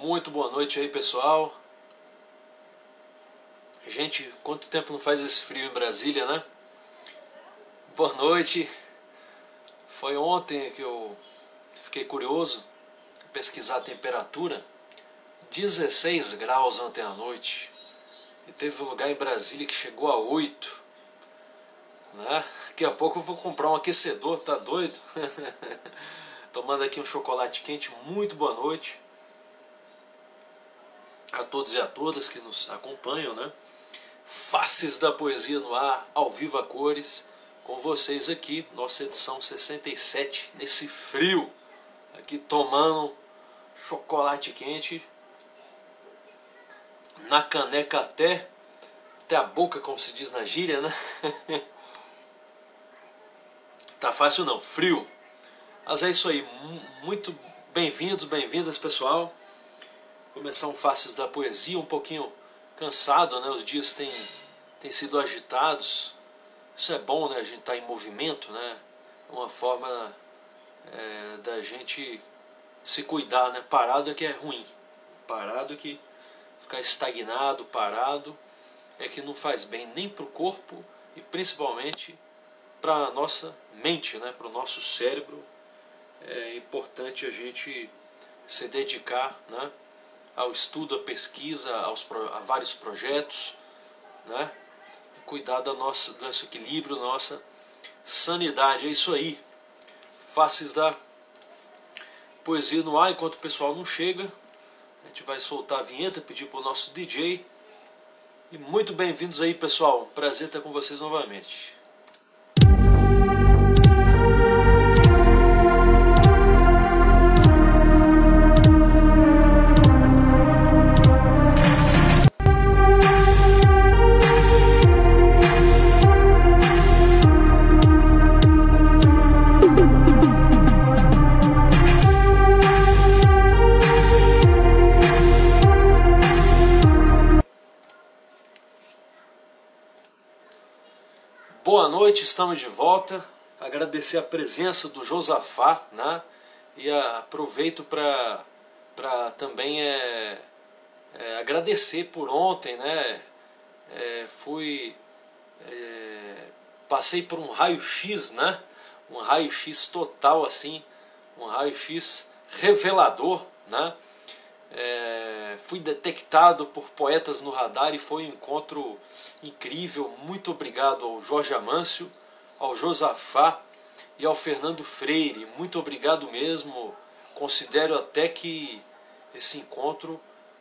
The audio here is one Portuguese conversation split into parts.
Muito boa noite aí, pessoal. Gente, quanto tempo não faz esse frio em Brasília, né? Boa noite. Foi ontem que eu fiquei curioso, pesquisar a temperatura. 16 graus ontem à noite. E teve um lugar em Brasília que chegou a 8. Né? Daqui a pouco eu vou comprar um aquecedor, tá doido? Tomando aqui um chocolate quente. Muito boa noite a todos e a todas que nos acompanham, né? Faces da Poesia no ar, ao vivo a cores, com vocês aqui, nossa edição 67, nesse frio, aqui tomando chocolate quente, na caneca até a boca, como se diz na gíria, né? Tá fácil não, frio. Mas é isso aí, muito bem-vindos, bem-vindas, pessoal. Começar um Faces da Poesia, um pouquinho cansado, né? Os dias têm sido agitados. Isso é bom, né? A gente tá em movimento, né? Uma forma da gente se cuidar, né? Parado é que é ruim. Parado é que ficar estagnado, parado, é que não faz bem nem para o corpo e principalmente para a nossa mente, né? Para o nosso cérebro. É importante a gente se dedicar, né? Ao estudo, à pesquisa, a vários projetos, né? Cuidar do nosso equilíbrio, nossa sanidade. É isso aí. Faces da Poesia no ar. Enquanto o pessoal não chega, a gente vai soltar a vinheta, pedir para o nosso DJ. E muito bem-vindos aí, pessoal. Prazer estar com vocês novamente. Boa noite, estamos de volta. Agradecer a presença do Josafá, né? E aproveito para também agradecer por ontem, né? Passei por um raio-x, né? Um raio-x total, assim, um raio-x revelador, né? Fui detectado por Poetas no Radar e foi um encontro incrível. Muito obrigado ao Jorge Amâncio, ao Josafá e ao Fernando Freire. Muito obrigado mesmo. Considero até que esse encontro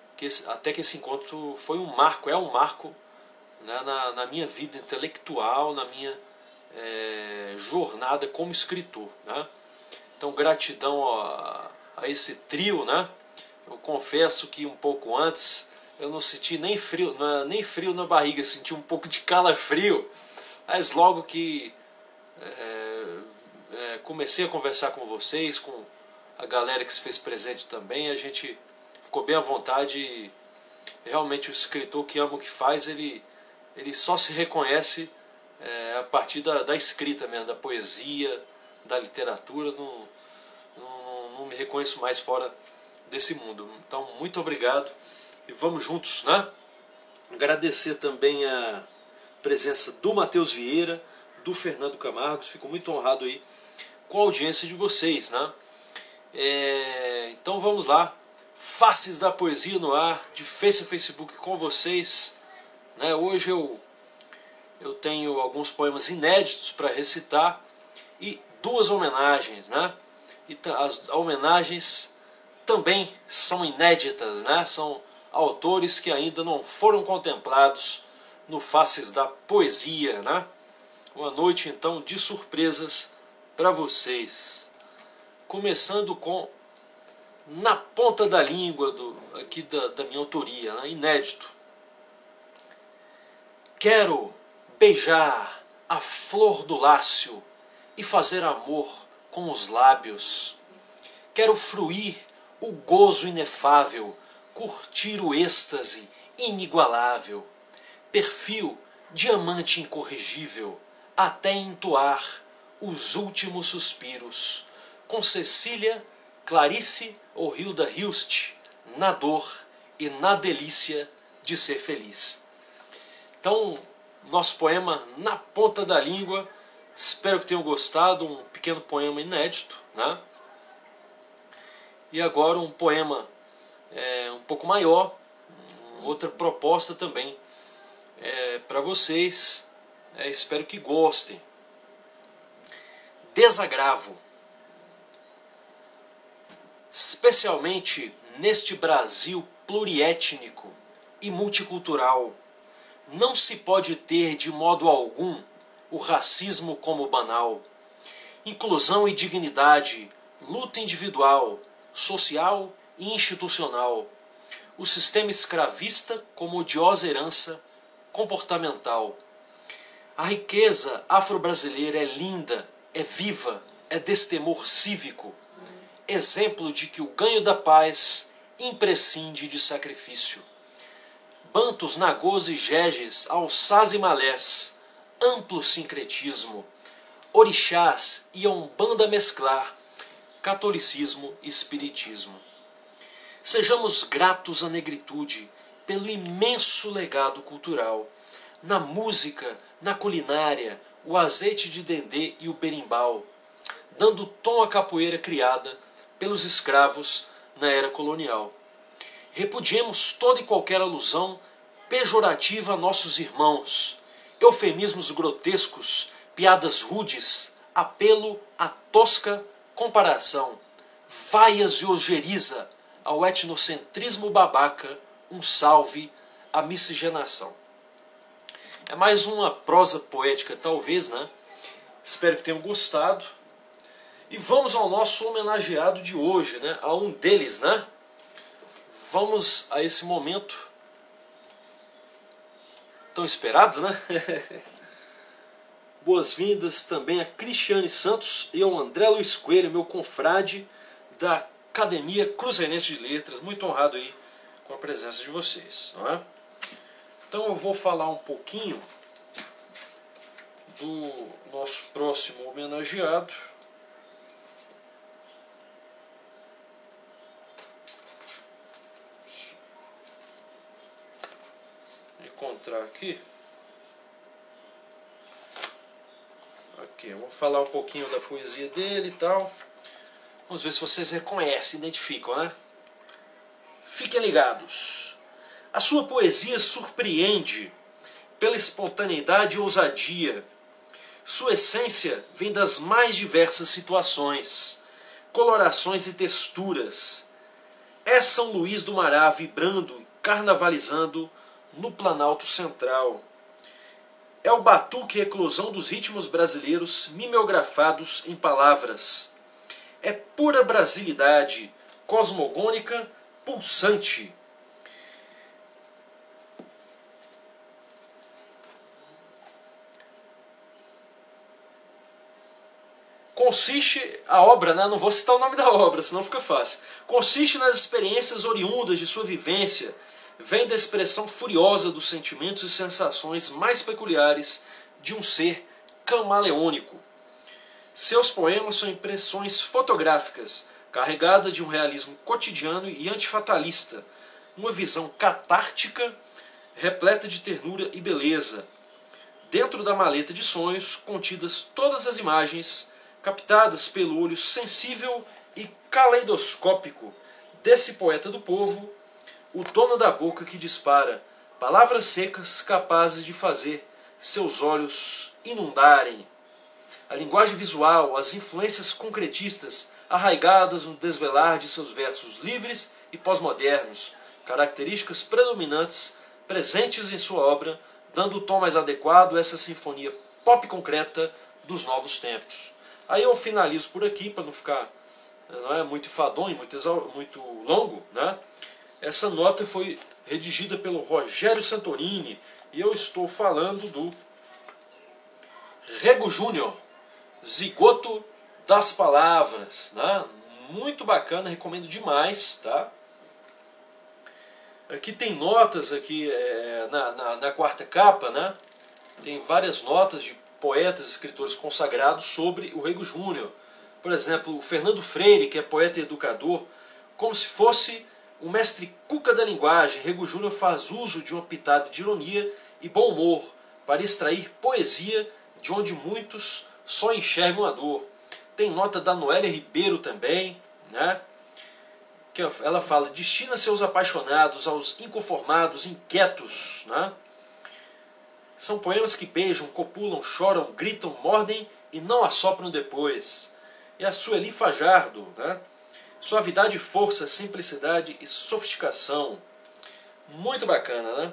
foi um marco, é um marco, né, na minha vida intelectual, na minha jornada como escritor, né? Então, gratidão a esse trio, né? Eu confesso que um pouco antes eu não senti nem frio na barriga, senti um pouco de calafrio, mas logo que comecei a conversar com vocês, com a galera que se fez presente também, a gente ficou bem à vontade. E realmente o escritor que ama o que faz, ele só se reconhece a partir da escrita mesmo, da poesia, da literatura. Não me reconheço mais fora desse mundo. Então, muito obrigado e vamos juntos, né? Agradecer também a presença do Matheus Vieira, do Fernando Camargo. Fico muito honrado aí com a audiência de vocês, né? Então vamos lá. Faces da Poesia no ar, de Face a Facebook com vocês, né? Hoje eu tenho alguns poemas inéditos para recitar e duas homenagens, né? E as homenagens também são inéditas, né? São autores que ainda não foram contemplados no Faces da Poesia, né? Uma noite então de surpresas para vocês. Começando com Na Ponta da Língua, aqui da minha autoria, né? Inédito. Quero beijar a flor do lácio e fazer amor com os lábios. Quero fruir o gozo inefável, curtir o êxtase inigualável, perfil diamante incorrigível, até entoar os últimos suspiros, com Cecília, Clarice ou Hilda Hilst na dor e na delícia de ser feliz. Então, nosso poema Na Ponta da Língua, espero que tenham gostado, um pequeno poema inédito, né? E agora um poema um pouco maior, outra proposta também para vocês, espero que gostem. Desagravo. Especialmente neste Brasil pluriétnico e multicultural, não se pode ter de modo algum o racismo como banal. Inclusão e dignidade, luta individual, social e institucional. O sistema escravista como odiosa herança comportamental. A riqueza afro-brasileira é linda, é viva, é destemor cívico, exemplo de que o ganho da paz imprescinde de sacrifício. Bantos, nagôs e jejes, alçás e malés, amplo sincretismo, orixás e a umbanda mesclar, catolicismo e espiritismo. Sejamos gratos à negritude pelo imenso legado cultural, na música, na culinária, o azeite de dendê e o berimbau, dando tom à capoeira criada pelos escravos na era colonial. Repudiemos toda e qualquer alusão pejorativa a nossos irmãos, eufemismos grotescos, piadas rudes, apelo à tosca comparação, vaias de ojeriza ao etnocentrismo babaca, um salve à miscigenação. É mais uma prosa poética, talvez, né? Espero que tenham gostado. E vamos ao nosso homenageado de hoje, né? A um deles, né? Vamos a esse momento tão esperado, né? Boas-vindas também a Cristiane Santos e ao André Luiz Coelho, meu confrade da Academia Cruzeirense de Letras. Muito honrado aí com a presença de vocês, não é? Então eu vou falar um pouquinho do nosso próximo homenageado. Vou encontrar aqui. Aqui, eu vou falar um pouquinho da poesia dele e tal. Vamos ver se vocês reconhecem, identificam, né? Fiquem ligados. A sua poesia surpreende pela espontaneidade e ousadia. Sua essência vem das mais diversas situações, colorações e texturas. É São Luís do Mará vibrando, carnavalizando no Planalto Central. É o batuque e eclosão dos ritmos brasileiros mimeografados em palavras. É pura brasilidade, cosmogônica, pulsante. Consiste a obra, né? Não vou citar o nome da obra, senão fica fácil. Consiste nas experiências oriundas de sua vivência, vem da expressão furiosa dos sentimentos e sensações mais peculiares de um ser camaleônico. Seus poemas são impressões fotográficas, carregadas de um realismo cotidiano e antifatalista, uma visão catártica, repleta de ternura e beleza. Dentro da maleta de sonhos, contidas todas as imagens captadas pelo olho sensível e caleidoscópico desse poeta do povo, o dono da boca que dispara palavras secas capazes de fazer seus olhos inundarem. A linguagem visual, as influências concretistas arraigadas no desvelar de seus versos livres e pós-modernos, características predominantes presentes em sua obra, dando o tom mais adequado a essa sinfonia pop concreta dos novos tempos. Aí eu finalizo por aqui, para não ficar muito enfadonho, muito longo, né? Essa nota foi redigida pelo Rogério Santorini e eu estou falando do Rego Júnior, Zigoto das Palavras, né? Muito bacana, recomendo demais, tá? Aqui tem notas aqui na quarta capa, né? Tem várias notas de poetas e escritores consagrados sobre o Rego Júnior. Por exemplo, o Fernando Freire, que é poeta e educador, como se fosse O mestre Cuca da linguagem, Rego Júnior, faz uso de uma pitada de ironia e bom humor para extrair poesia de onde muitos só enxergam a dor. Tem nota da Noélia Ribeiro também, né? Que ela fala: destina seus apaixonados aos inconformados, inquietos, né? São poemas que beijam, copulam, choram, gritam, mordem e não assopram depois. E a Sueli Fajardo, né? Suavidade, força, simplicidade e sofisticação. Muito bacana, né?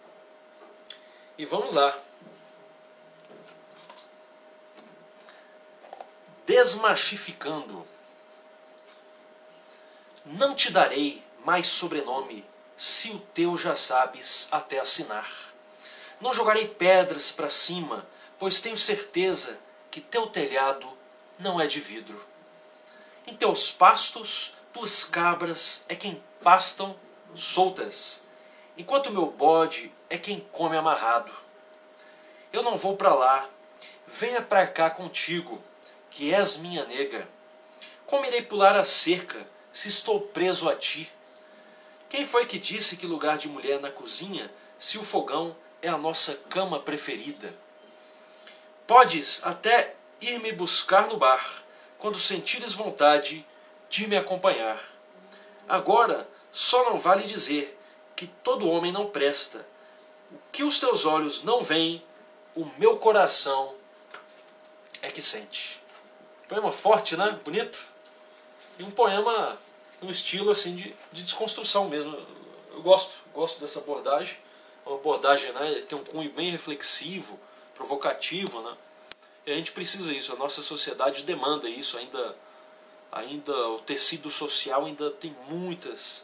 E vamos lá. Desmachificando. Não te darei mais sobrenome, se o teu já sabes até assinar. Não jogarei pedras para cima, pois tenho certeza que teu telhado não é de vidro. Em teus pastos, tuas cabras é quem pastam soltas, enquanto meu bode é quem come amarrado. Eu não vou para lá, venha para cá contigo, que és minha nega. Como irei pular a cerca, se estou preso a ti? Quem foi que disse que lugar de mulher na cozinha, se o fogão é a nossa cama preferida? Podes até ir me buscar no bar, quando sentires vontade de me acompanhar. Agora, só não vale dizer que todo homem não presta. O que os teus olhos não veem, o meu coração é que sente. Poema forte, né? Bonito. E um poema no estilo assim de desconstrução mesmo. Eu gosto dessa abordagem. Uma abordagem, né, tem um cunho bem reflexivo, provocativo, né? E a gente precisa disso, a nossa sociedade demanda isso, ainda o tecido social ainda tem muitas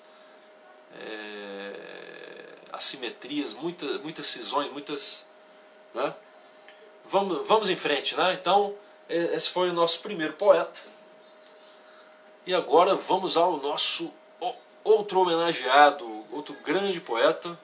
assimetrias, muitas cisões, né? Vamos em frente, né? Então, esse foi o nosso primeiro poeta. E agora vamos ao nosso outro homenageado, outro grande poeta.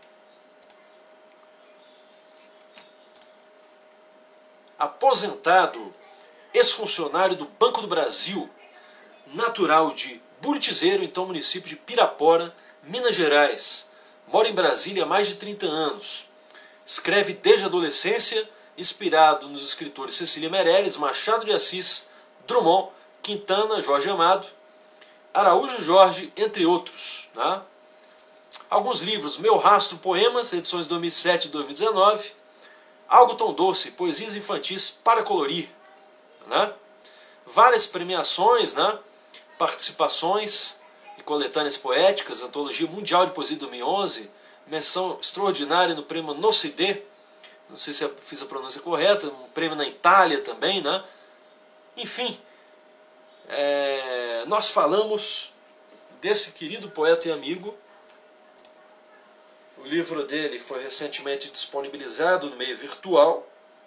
Aposentado, ex-funcionário do Banco do Brasil, natural de Buritizeiro, então município de Pirapora, Minas Gerais. Mora em Brasília há mais de 30 anos. Escreve desde a adolescência, inspirado nos escritores Cecília Meirelles, Machado de Assis, Drummond, Quintana, Jorge Amado, Araújo Jorge, entre outros, né? Alguns livros: Meu Rastro, Poemas, edições 2007 e 2019. Algo Tão Doce, poesias infantis para colorir, né? Várias premiações, né? Participações em coletâneas poéticas, Antologia Mundial de Poesia de 2011, menção extraordinária no prêmio Nocide, não sei se eu fiz a pronúncia correta, um prêmio na Itália também, né? Enfim, nós falamos desse querido poeta e amigo. O livro dele foi recentemente disponibilizado no meio virtual.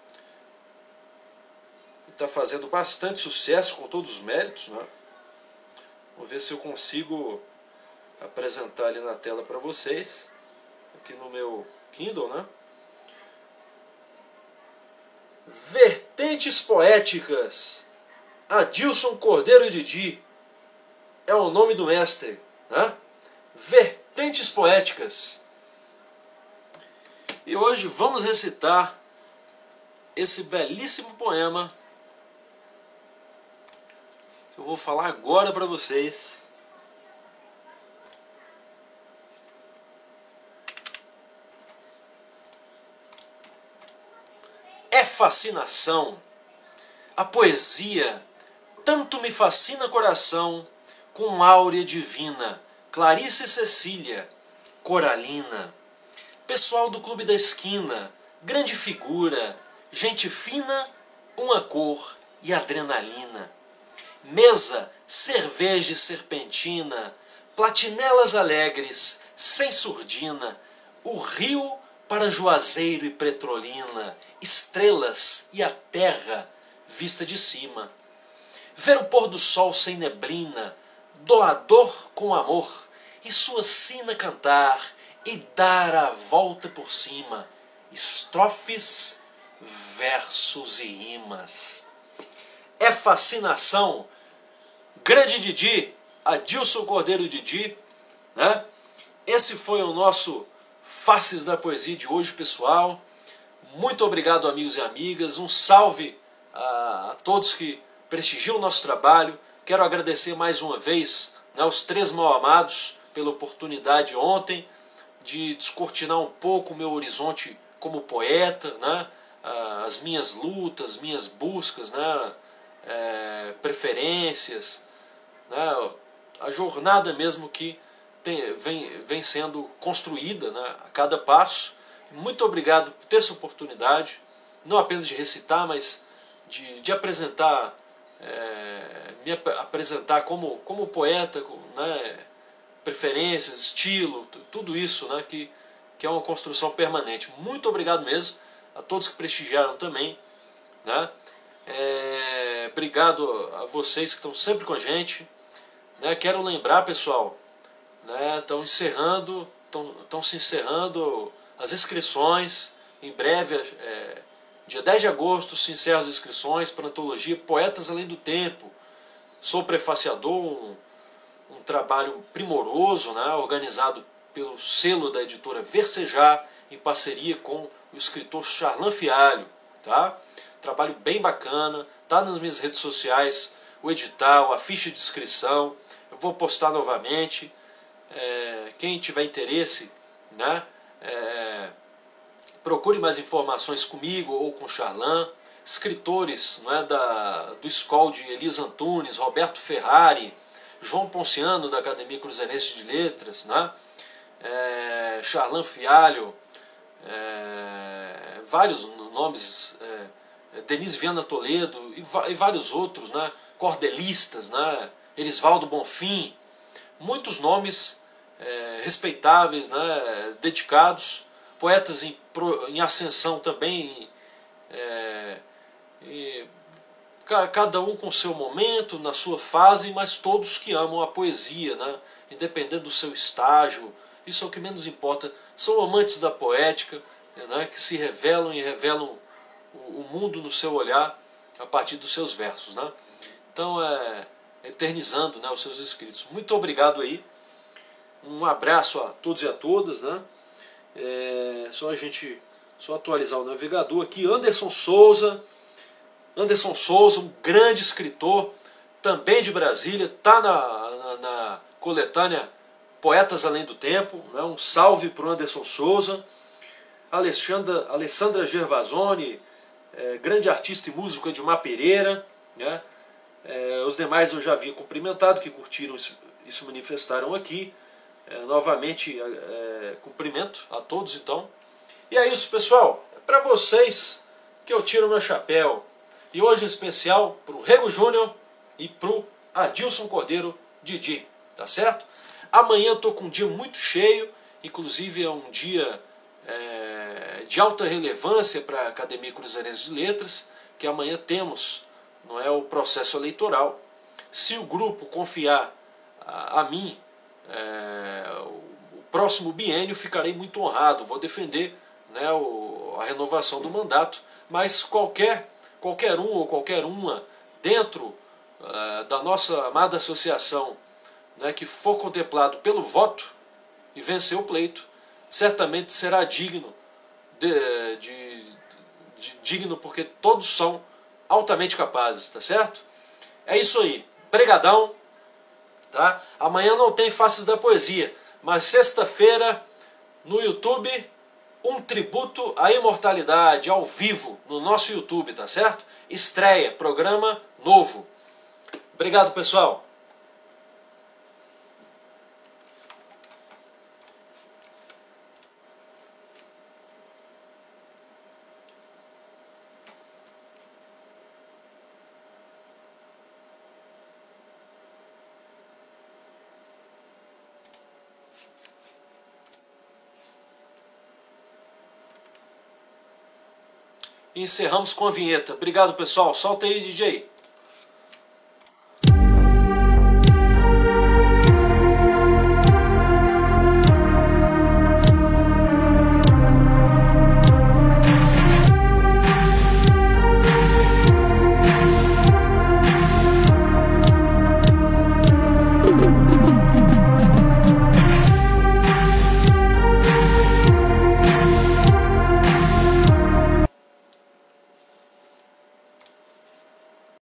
Está fazendo bastante sucesso, com todos os méritos, né? Vou ver se eu consigo apresentar ali na tela para vocês, aqui no meu Kindle, né? Vertentes Poéticas, Adilson Cordeiro Didi é o nome do mestre, né? Vertentes Poéticas. E hoje vamos recitar esse belíssimo poema que eu vou falar agora para vocês. É fascinação. A poesia tanto me fascina coração, com áurea divina, Clarice Cecília, Coralina. Pessoal do Clube da Esquina, grande figura, gente fina, uma cor e adrenalina. Mesa, cerveja e serpentina, platinelas alegres, sem surdina, o rio para Juazeiro e Petrolina, estrelas e a terra vista de cima. Ver o pôr do sol sem neblina, doador com amor, e sua sina cantar, e dar a volta por cima, estrofes, versos e rimas. É fascinação. Grande Didi, Adilson Cordeiro Didi, né? Esse foi o nosso Faces da Poesia de hoje, pessoal. Muito obrigado, amigos e amigas. Um salve a todos que prestigiam o nosso trabalho. Quero agradecer mais uma vez, né, aos três mal-amados pela oportunidade ontem de descortinar um pouco o meu horizonte como poeta, né, as minhas lutas, minhas buscas, né, preferências, né, a jornada mesmo que vem sendo construída, né, a cada passo. Muito obrigado por ter essa oportunidade, não apenas de recitar, mas de apresentar, me apresentar como poeta, né, preferências, estilo, tudo isso, né, que é uma construção permanente. Muito obrigado mesmo a todos que prestigiaram também, né? Obrigado a vocês que estão sempre com a gente, né? Quero lembrar, pessoal, né, estão se encerrando as inscrições. Em breve, dia 10 de agosto, se encerram as inscrições para a antologia Poetas Além do Tempo. Sou prefaciador, um trabalho primoroso, né, organizado pelo selo da editora Versejar, em parceria com o escritor Charlan Fialho. Tá? Trabalho bem bacana, está nas minhas redes sociais, o edital, a ficha de inscrição. Eu vou postar novamente. Quem tiver interesse, né, procure mais informações comigo ou com Charlan. Escritores, né, do SCOL de Elisa Antunes, Roberto Ferrari, João Ponciano, da Academia Cruzeirense de Letras, né, Charlan Fialho, vários nomes, Denise Viana Toledo e vários outros, né, cordelistas, né, Erisvaldo Bonfim, muitos nomes respeitáveis, né, dedicados, poetas em ascensão também, cada um com seu momento, na sua fase, mas todos que amam a poesia, né, independente do seu estágio. Isso é o que menos importa. São amantes da poética, né, que se revelam e revelam o mundo no seu olhar a partir dos seus versos, né? Então, eternizando, né, os seus escritos. Muito obrigado aí. Um abraço a todos e a todas, né? Só atualizar o navegador aqui. Anderson Souza, um grande escritor, também de Brasília, está na coletânea Poetas Além do Tempo, né? Um salve para o Anderson Souza. Alessandra Gervasoni, grande artista e músico, Edmar Pereira, né? Os demais eu já havia cumprimentado, que curtiram e se manifestaram aqui. Novamente, cumprimento a todos, então. E é isso, pessoal. É para vocês que eu tiro meu chapéu. E hoje em especial para o Rego Júnior e para o Adilson Cordeiro, Didi. Tá certo? Amanhã eu estou com um dia muito cheio. Inclusive é um dia de alta relevância para a Academia Cruzeirense de Letras, que amanhã temos, não é, o processo eleitoral. Se o grupo confiar a mim, o próximo biênio, ficarei muito honrado. Vou defender, né, a renovação do mandato, mas qualquer um ou qualquer uma dentro da nossa amada associação, né, que for contemplado pelo voto e vencer o pleito, certamente será digno, digno, porque todos são altamente capazes, tá certo? É isso aí. Pregadão. Tá? Amanhã não tem Faces da Poesia, mas sexta-feira no YouTube, um tributo à imortalidade ao vivo no nosso YouTube, tá certo? Estreia, programa novo. Obrigado, pessoal. E encerramos com a vinheta. Obrigado, pessoal. Solta aí, DJ.